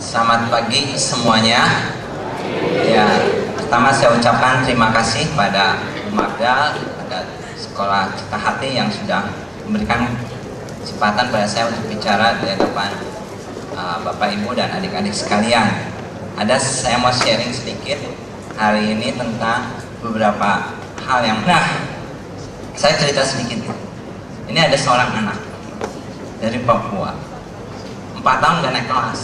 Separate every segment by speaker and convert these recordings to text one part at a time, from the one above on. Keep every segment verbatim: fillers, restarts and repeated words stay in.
Speaker 1: Selamat pagi semuanya. Ya, pertama saya ucapkan terima kasih pada Marga, pada Sekolah Cita Hati yang sudah memberikan kesempatan pada saya untuk bicara di hadapan uh, Bapak Ibu dan adik-adik sekalian. Ada saya mau sharing sedikit hari ini tentang beberapa hal yang nah, saya cerita sedikit. Ini ada seorang anak dari Papua, empat tahun gak naik kelas.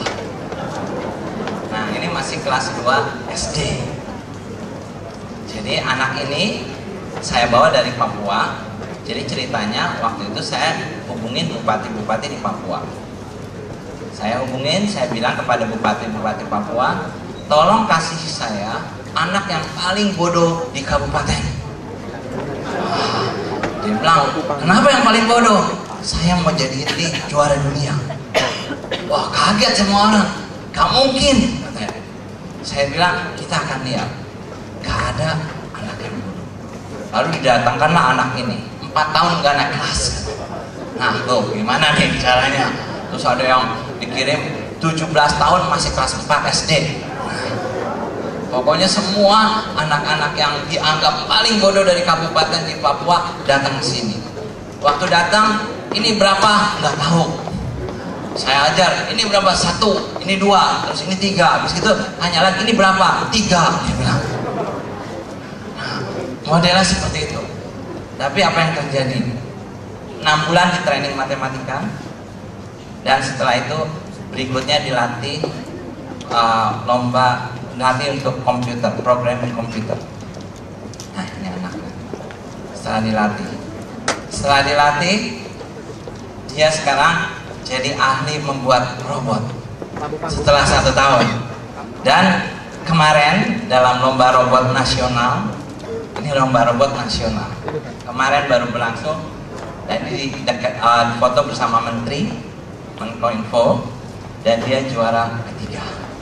Speaker 1: Nah, ini masih kelas dua S D. Jadi anak ini saya bawa dari Papua. Jadi ceritanya waktu itu saya hubungin bupati-bupati di Papua. Saya hubungin, saya bilang kepada bupati-bupati Papua, tolong kasih saya anak yang paling bodoh di kabupaten. Wah, dia bilang, kenapa yang paling bodoh? Saya mau jadi ini juara dunia. Wah, kaget semua orang. Gak mungkin, katanya. Saya bilang, kita akan lihat. Gak ada anak yang bodoh. Lalu didatangkanlah anak ini, empat tahun gak naik kelas. Nah, tuh gimana nih caranya? Terus ada yang dikirim tujuh belas tahun masih kelas empat S D. Nah, pokoknya semua anak-anak yang dianggap paling bodoh dari kabupaten di Papua datang ke sini. Waktu datang, ini berapa? Gak tahu. Saya ajar, ini berapa? Satu, ini dua, terus ini tiga. Habis itu tanya lagi, ini berapa? Tiga, dia bilang. Nah, modelnya seperti itu. Tapi apa yang terjadi? enam bulan di training matematika, dan setelah itu berikutnya dilatih uh, lomba, dilatih untuk komputer, programming komputer. Nah, ini anaknya. Setelah dilatih, setelah dilatih, dia sekarang jadi ahli membuat robot setelah satu tahun. Dan kemarin dalam lomba robot nasional, ini lomba robot nasional kemarin baru berlangsung, dan di dekat uh, foto bersama Menteri Menkominfo, dan dia juara ketiga,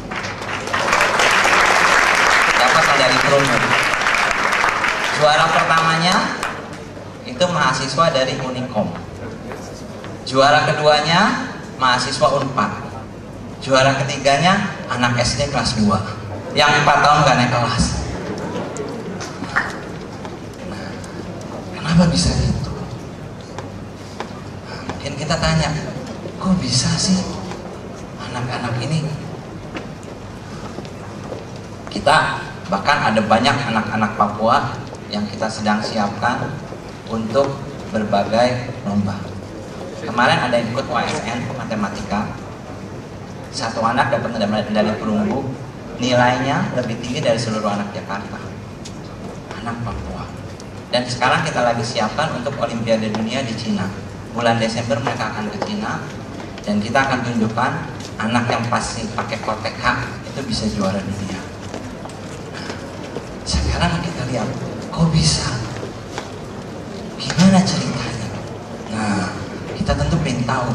Speaker 1: dapat medali perunggu. Juara pertamanya itu mahasiswa dari Unikom. Juara keduanya mahasiswa Unpad. Juara ketiganya anak S D kelas dua yang empat tahun gak naik kelas. Nah, kenapa bisa gitu? Nah, mungkin kita tanya, kok bisa sih anak-anak ini? Kita bahkan ada banyak anak-anak Papua yang kita sedang siapkan untuk berbagai lomba. Kemarin ada yang ikut U A S N matematika, satu anak dapat medali perunggu, nilainya lebih tinggi dari seluruh anak Jakarta, anak Papua. Dan sekarang kita lagi siapkan untuk Olimpiade Dunia di Cina. Bulan Desember mereka akan ke Cina, dan kita akan tunjukkan anak yang pasti pakai kotek H itu bisa juara dunia. Sekarang kita lihat, kok bisa? Gimana ceritanya? Nah, kita tentu ingin tahu.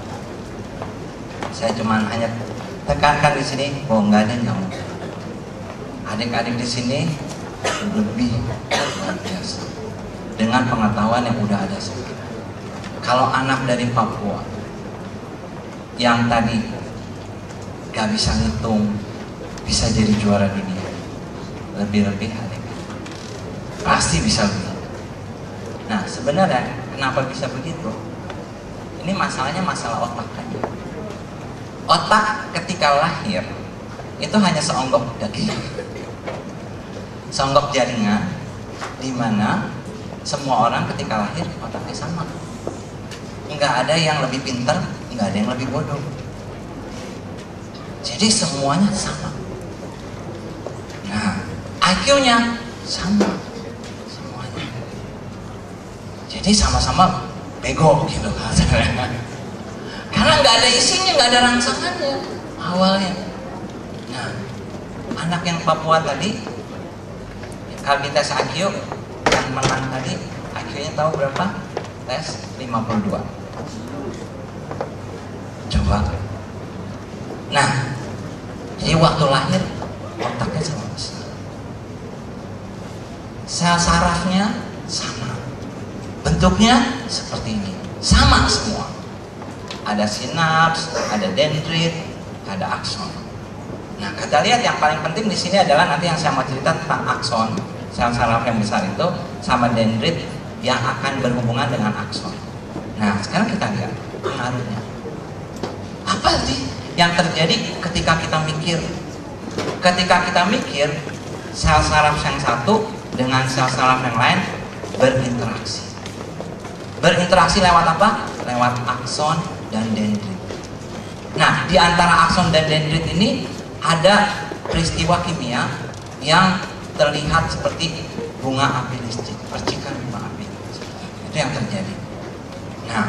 Speaker 1: Saya cuma hanya tekankan di sini, oh nggak ada yang nggak mungkin. Adik-adik di sini lebih luar biasa dengan pengetahuan yang udah ada sekarang. Kalau anak dari Papua yang tadi nggak bisa ngitung bisa jadi juara dunia, lebih-lebih adik pasti bisa lebih. Nah, sebenarnya kenapa bisa begitu? Ini masalahnya masalah otak aja. Otak ketika lahir itu hanya seonggok daging, seonggok jaringan, di mana semua orang ketika lahir otaknya sama. Nggak ada yang lebih pintar, nggak ada yang lebih bodoh. Jadi semuanya sama. Nah, I Q-nya sama semuanya. Jadi sama-sama bego gitu. Karena nggak ada isinya, nggak ada rangsangannya awalnya. Nah, anak yang Papua tadi, kalau tes I Q yang menang tadi, I Q-nya tahu berapa? Tes lima puluh dua. Coba. Nah, jadi waktu lahir otaknya sama besar, sel sarafnya sama, bentuknya seperti ini, sama semua. Ada sinaps, ada dendrit, ada akson. Nah, kita lihat yang paling penting di sini adalah nanti yang saya mau cerita tentang akson, sel saraf yang besar itu sama dendrit yang akan berhubungan dengan akson. Nah, sekarang kita lihat pengaruhnya. Apa sih yang terjadi ketika kita mikir? Ketika kita mikir, sel saraf yang satu dengan sel saraf yang lain berinteraksi. Berinteraksi lewat apa? Lewat akson dan dendrit. Nah, di antara akson dan dendrit ini ada peristiwa kimia yang terlihat seperti bunga api listrik, percikan bunga api. Itu yang terjadi. Nah,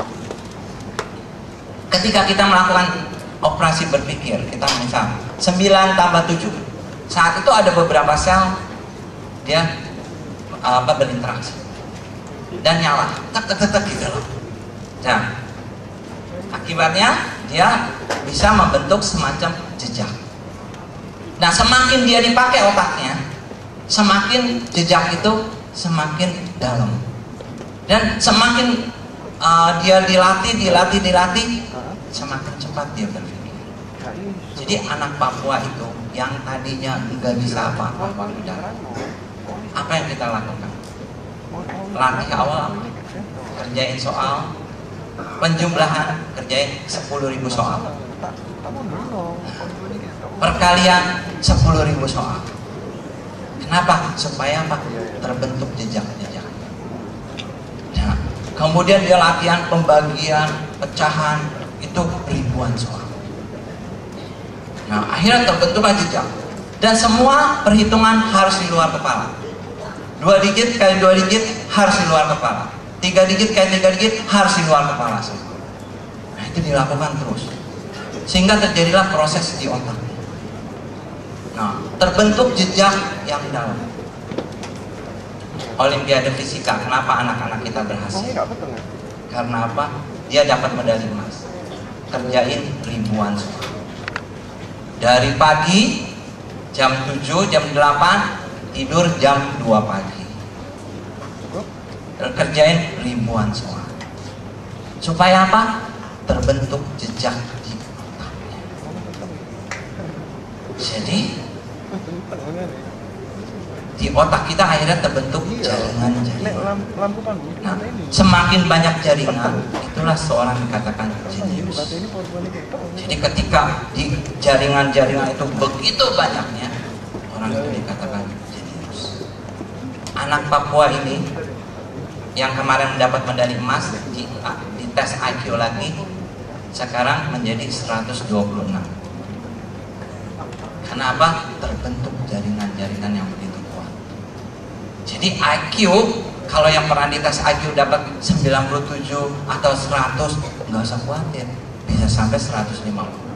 Speaker 1: ketika kita melakukan operasi berpikir, kita misal sembilan tambah tujuh, saat itu ada beberapa sel dia apa berinteraksi dan nyala, tek tek tek gitu loh. Nah, akibatnya dia bisa membentuk semacam jejak. Nah, semakin dia dipakai otaknya, semakin jejak itu semakin dalam, dan semakin uh, dia dilatih, dilatih, dilatih, semakin cepat dia berpikir. Jadi anak Papua itu yang tadinya nggak bisa apa-apa udah, apa yang kita lakukan? Latih awal, kerjain soal, penjumlahan, kerjain sepuluh ribu soal, perkalian sepuluh ribu soal. Kenapa? Supaya apa? Terbentuk jejak-jejak. Nah, kemudian dia latihan pembagian, pecahan, itu ribuan soal. Nah, akhirnya terbentuklah jejak. Dan semua perhitungan harus di luar kepala. Dua digit kali dua digit harus di luar kepala. Tiga digit kali tiga digit harus di luar kepala. Nah, itu dilakukan terus. Sehingga terjadilah proses di otak. Nah, terbentuk jejak yang dalam. Olimpiade fisika, kenapa anak-anak kita berhasil? Karena apa? Dia dapat medali emas. Kerjain ribuan soal. Dari pagi jam tujuh, jam delapan, tidur jam dua pagi. Kerjain ribuan soal. Supaya apa? Terbentuk jejak di otaknya. Jadi di otak kita akhirnya terbentuk jaringan-jaringan. Nah, semakin banyak jaringan, itulah seorang dikatakan jenius. Jadi ketika di jaringan-jaringan itu begitu banyaknya, orang itu dikatakan jenius. Anak Papua ini yang kemarin mendapat medali emas di, di tes I Q lagi, sekarang menjadi seratus dua puluh enam. Kenapa? Terbentuk jaringan-jaringan yang begitu kuat. Jadi I Q, kalau yang pernah dites I Q dapat sembilan puluh tujuh atau seratus, nggak usah khawatir, bisa sampai seratus lima puluh.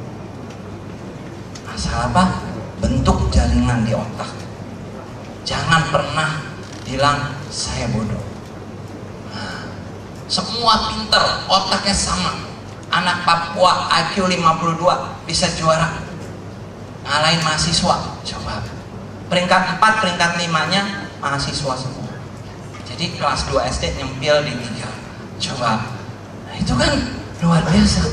Speaker 1: Asal apa? Bentuk jaringan di otak. Jangan pernah bilang saya bodoh. Nah, semua pinter, otaknya sama. Anak Papua I Q lima puluh dua bisa juara. Ngalahin mahasiswa, coba peringkat empat, peringkat limanya mahasiswa semua. Jadi kelas dua S D nyempil di tiga, coba. Nah, itu kan luar biasa.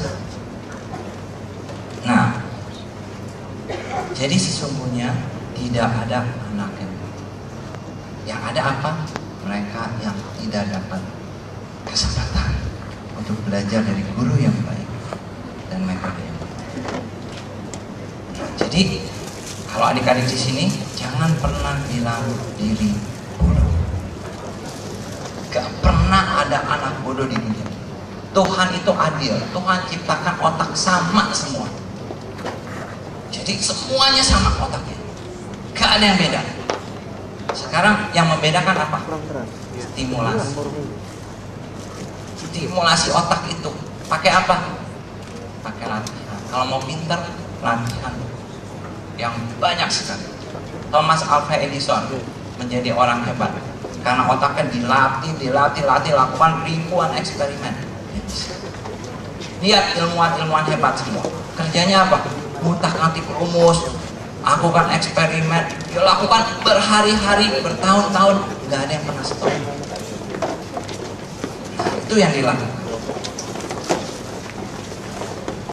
Speaker 1: Nah, jadi sesungguhnya tidak ada anak yang yang ada apa? Mereka yang tidak dapat kesempatan untuk belajar dari guru yang baik dan metode yang baik. Jadi kalau adik-adik di sini jangan pernah bilang diri bodoh. Gak pernah ada anak bodoh di dunia. Tuhan itu adil. Tuhan ciptakan otak sama semua. Jadi semuanya sama otaknya. Gak ada yang beda. Sekarang yang membedakan apa? Stimulasi. Stimulasi otak itu pakai apa? Pakai latihan. Kalau mau pinter, latihan yang banyak sekali. Thomas Alva Edison menjadi orang hebat karena otaknya dilatih, dilatih, latih, lakukan ribuan eksperimen. Lihat ilmuwan-ilmuwan hebat semua. Kerjanya apa? Ngutak-ngatik rumus, lakukan eksperimen, dia lakukan berhari-hari, bertahun-tahun, nggak ada yang pernah stop. Nah, itu yang dilakukan.